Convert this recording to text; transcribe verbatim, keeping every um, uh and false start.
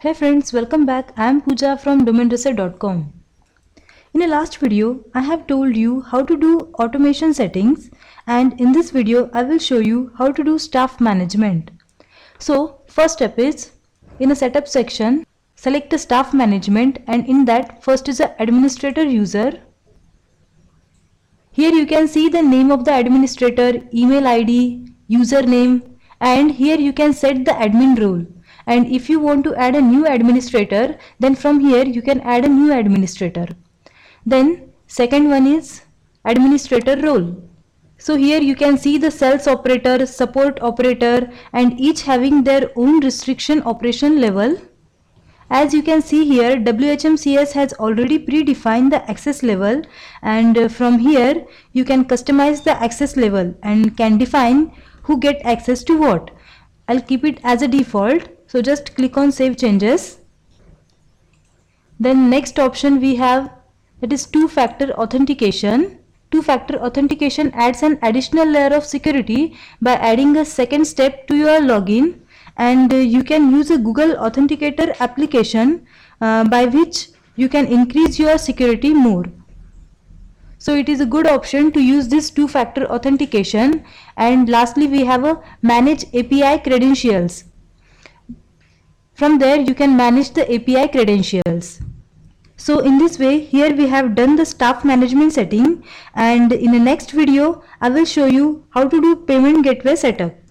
Hey friends, welcome back. I am Pooja from domain research dot com. In the last video, I have told you how to do automation settings, and in this video, I will show you how to do staff management. So, first step is, in the setup section, select the staff management, and in that, first is the administrator user. Here you can see the name of the administrator, email I D, username, and here you can set the admin role. And if you want to add a new administrator, then from here you can add a new administrator. Then second one is administrator role. So here you can see the sales operator, support operator, and each having their own restriction operation level. As you can see here, W H M C S has already predefined the access level, and from here you can customize the access level and can define who get access to what. I'll keep it as a default, so just click on save changes. Then next option we have, that is two-factor authentication. Two-factor authentication adds an additional layer of security by adding a second step to your login, and uh, you can use a Google Authenticator application uh, by which you can increase your security more. So it is a good option to use this two-factor authentication. And lastly we have a manage A P I credentials. From there you can manage the A P I credentials. So in this way, here we have done the staff management setting, and in the next video I will show you how to do payment gateway setup.